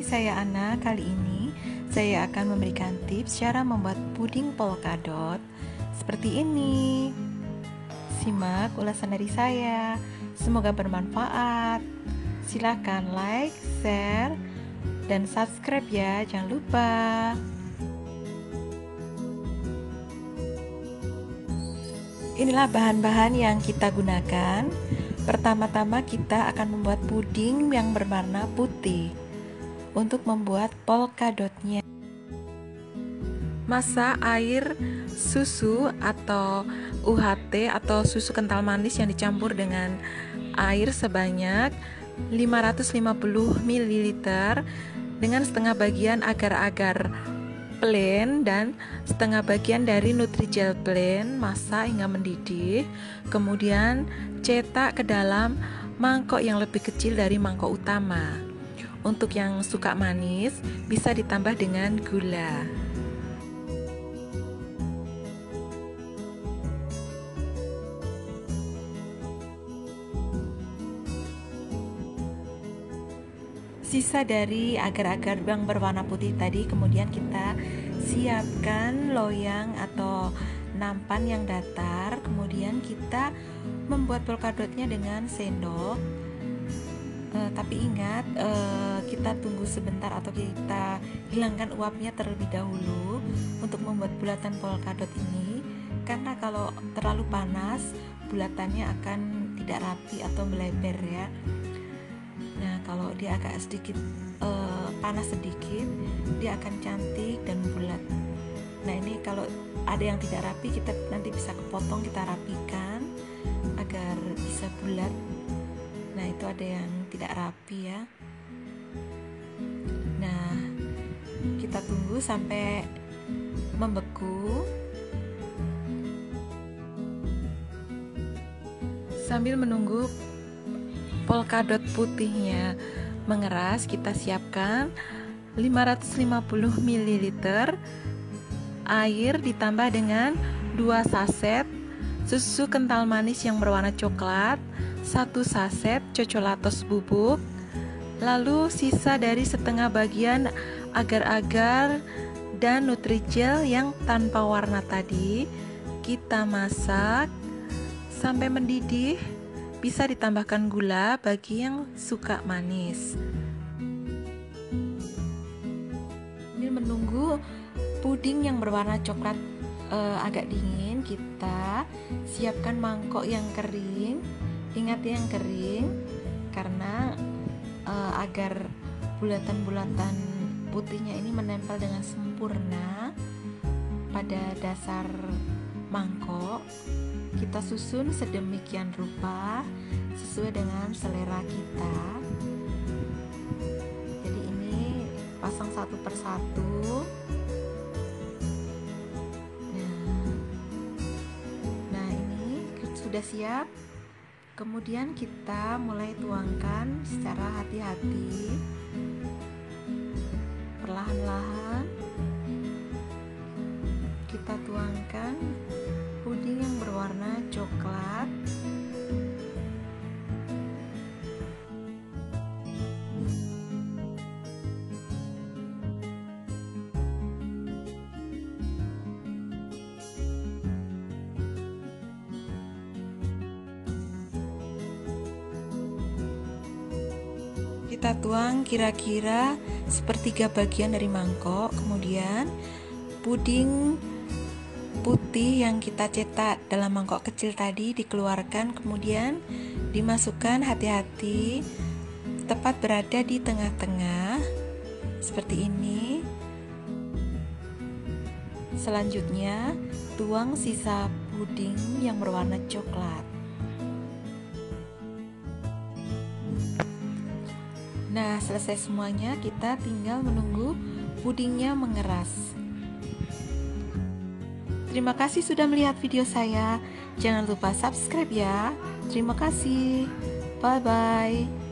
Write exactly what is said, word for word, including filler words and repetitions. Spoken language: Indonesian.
saya Ana. Kali ini saya akan memberikan tips cara membuat puding polkadot seperti ini. Simak ulasan dari saya. Semoga bermanfaat. Silakan like, share, dan subscribe ya. Jangan lupa. Inilah bahan-bahan yang kita gunakan. Pertama-tama kita akan membuat puding yang berwarna putih. Untuk membuat polkadotnya, masak air susu atau U H T atau susu kental manis yang dicampur dengan air sebanyak lima ratus lima puluh mililiter dengan setengah bagian agar-agar plain dan setengah bagian dari Nutrijel plain. Masak hingga mendidih, kemudian cetak ke dalam mangkok yang lebih kecil dari mangkok utama. Untuk yang suka manis bisa ditambah dengan gula. Sisa dari agar-agar yang berwarna putih tadi kemudian kita siapkan loyang atau nampan yang datar. Kemudian kita membuat polkadotnya dengan sendok. E, tapi ingat, e, kita tunggu sebentar atau kita hilangkan uapnya terlebih dahulu untuk membuat bulatan polkadot ini, karena kalau terlalu panas bulatannya akan tidak rapi atau melebar ya. Nah, kalau dia agak sedikit uh, panas sedikit, dia akan cantik dan bulat. Nah, ini kalau ada yang tidak rapi, kita nanti bisa kepotong, kita rapikan agar bisa bulat. Nah, itu ada yang tidak rapi ya. Nah, kita tunggu sampai membeku. Sambil menunggu polkadot putihnya mengeras, kita siapkan lima ratus lima puluh mililiter air ditambah dengan dua saset susu kental manis yang berwarna coklat, satu saset cocollatos bubuk, lalu sisa dari setengah bagian agar-agar dan Nutrijel yang tanpa warna tadi. Kita masak sampai mendidih. Bisa ditambahkan gula bagi yang suka manis. Ini menunggu puding yang berwarna coklat e, agak dingin, kita siapkan mangkok yang kering. Ingat yang kering, karena e, agar bulatan-bulatan putihnya ini menempel dengan sempurna pada dasar mangkok. Kita susun sedemikian rupa sesuai dengan selera kita. Jadi ini pasang satu persatu. Nah, nah ini sudah siap. Kemudian kita mulai tuangkan secara hati-hati, perlahan-lahan. Kita tuangkan puding yang berwarna coklat. Kita tuang kira-kira sepertiga bagian dari mangkok. Kemudian puding putih yang kita cetak dalam mangkok kecil tadi dikeluarkan, kemudian dimasukkan hati-hati, tepat berada di tengah-tengah seperti ini. Selanjutnya tuang sisa puding yang berwarna coklat. Nah, selesai semuanya, kita tinggal menunggu pudingnya mengeras. Terima kasih sudah melihat video saya. Jangan lupa subscribe ya. Terima kasih. Bye bye.